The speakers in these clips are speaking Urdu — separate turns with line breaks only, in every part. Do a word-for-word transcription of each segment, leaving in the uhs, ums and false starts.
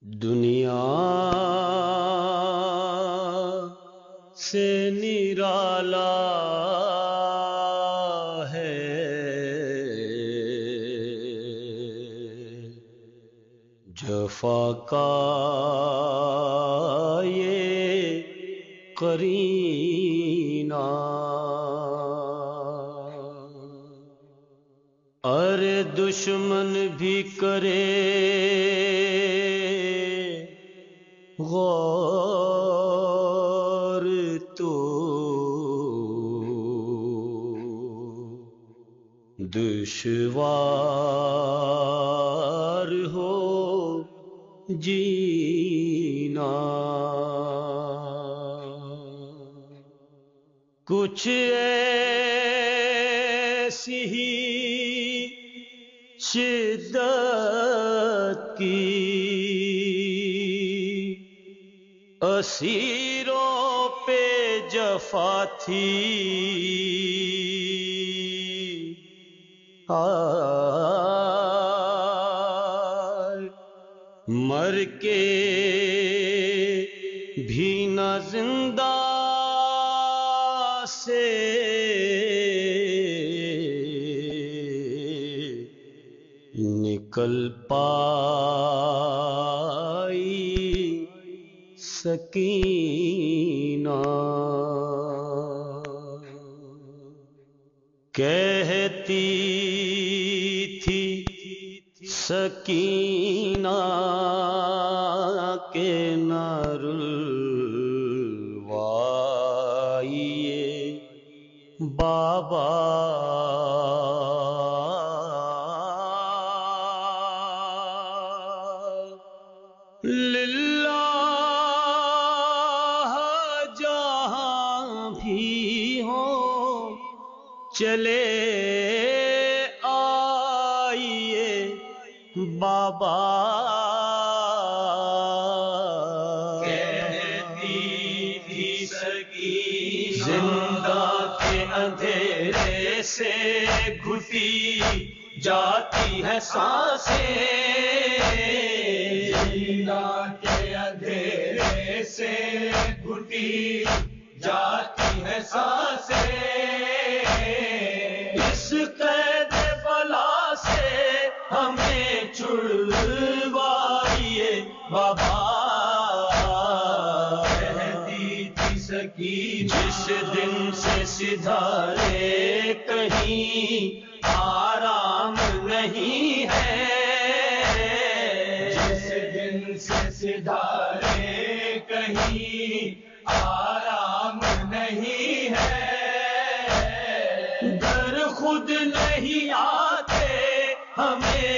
دنیا سے نرالا ہے جفا کا یہ قرینہ، ارے دشمن بھی کرے غور تو دشوار ہو جینا۔ کچھ ایسی ہی شدت کی اسیروں پہ جفا تھی، مر کے بھی نہ زندہ سے نکل پائی سکینہ۔ کہتی تھی سکینہ کہ نہ رلوائیے بابا، للہ جہاں بھی ہوں چلے آئیے بابا۔
کہتی تھی سکینہ زندہ کے اندھیرے سے گھٹی جاتی ہے سانسیں، زندہ کے اندھیرے سے گھٹی جاتی ہے سانسیں، اس قید بلا سے ہمیں چھڑوائیے بابا۔ کہتی تھی سکینہ جس دن سے سدھارے کہیں آرام نہیں ہے، جس دن سے سدھارے کہیں آرام نہیں ہے، در خود نہیں آتے ہمیں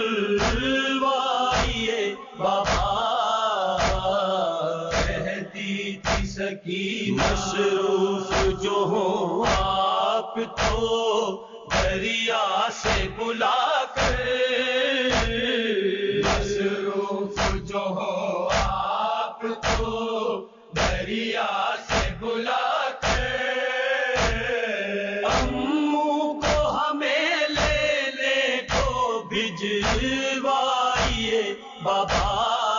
بلوائیے بابا۔ کہتی تھی سکینہ مصروف جو ہو آپ تو دریا سے بلا کر، مصروف جو ہو آپ تو دریا سے بلا کر، امو کو ہمیں لینے کو بھجوائیے بابا۔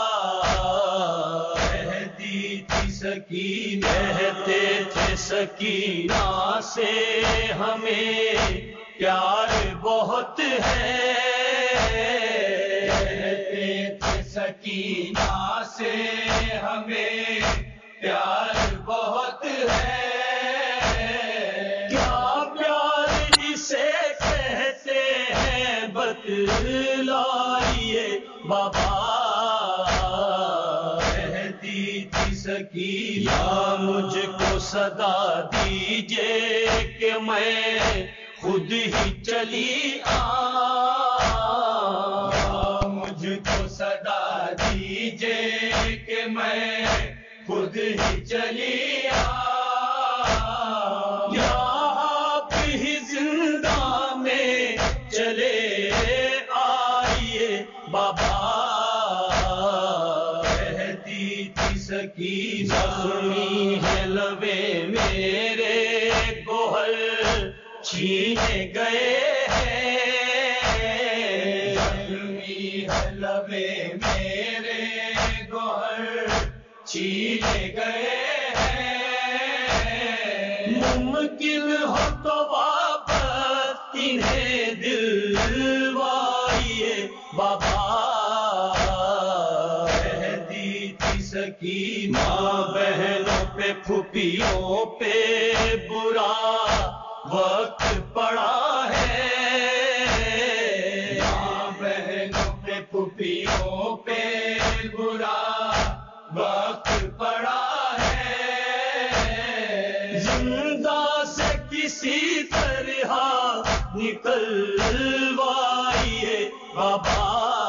کہتی تھی سکینہ کہتے تھے سکینہ سے ہمیں پیار بہت ہے، کہتے تھے سکینہ سے ہمیں پیار بہت ہے، کیا پیار اسے کہتے ہیں بتلائیے بابا۔ کہتی تھی سکینہ مجھ کو صدا دیجئے کہ میں خود ہی چلی آؤں، مجھ کو صدا دیجئے کہ میں خود ہی چلی آؤں، یا آپ ہی زندہ میں چلے آئیے بابا۔ کہتی تھی سکینہ زخمی ہے لبے میرے گوہر چھینے گئے ہیں، زخمی ہے لبے میرے ممکن ہو تو واپس انہیں دلوائیے بابا مہدی کی سکینہ ماں بہنوں پہ پھوپھیوں پہ برا وقت پڑا ہے ماں بہنوں پہ پھوپھیوں پہ برا وقت پڑا ہے زندہ سے کسی طرح نکلوائیے بابا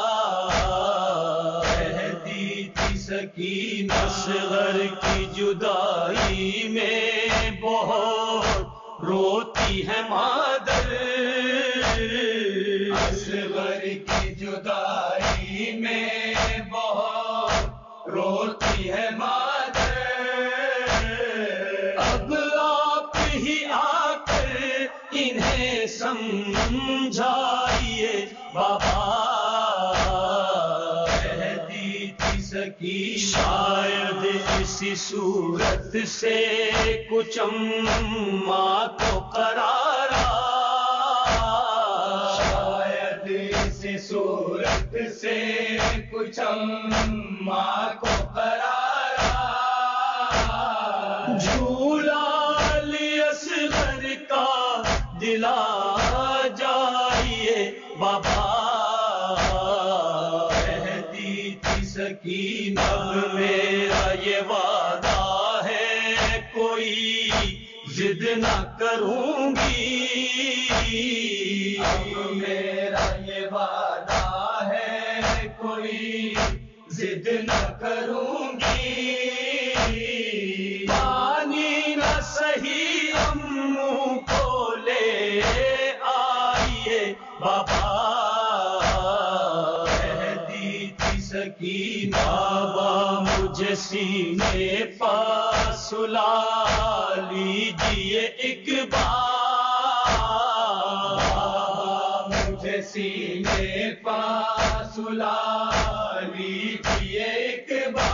مہدی کی سکینہ اصغر کی جدائی میں بہت روتی ہے مادر اصغر کی جدائی میں بہت روتی ہے مادر اب آپ ہی آ کر انہیں سمجھائیے بابا مہدی کی سکینہ شاید اسی صورت سے کچھ اماں کو قرارا شاید اسی صورت سے کچھ اماں کو قرارا جھولا لی اصغر کا دلا جائیے بابا مہدی کی سکینہ اب میرا یہ وعدہ ہے کوئی ضد نہ کروں گی اب میرا یہ وعدہ ہے کوئی ضد نہ کروں گی پانی نہ صحیح اموں کو لے آئیے بابا مہدی کی سکینہ بابا مجھے سینے پاس سلا لیجیے ایک بار بابا مجھے سینے پاس سلا لیجیے ایک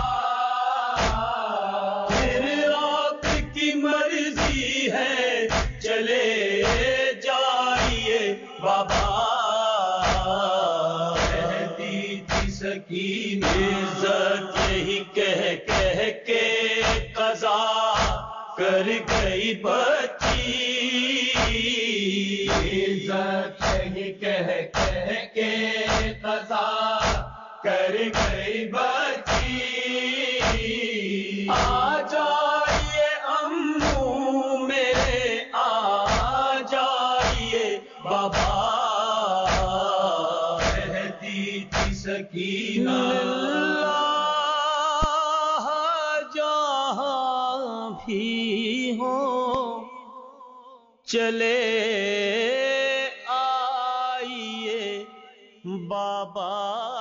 بار پھر آپ کی مرضی ہے چلے جائیے بابا مہدی کی سکینہ عزت یہی کہہ کہہ کے قضا کر گئی بچی عزت یہی کہہ کہہ کے قضا کر گئی بچی آ جائیے امو میرے آ جائیے بابا مہدی کی سکینہ
اللہ جہاں بھی ہو چلے آئیے بابا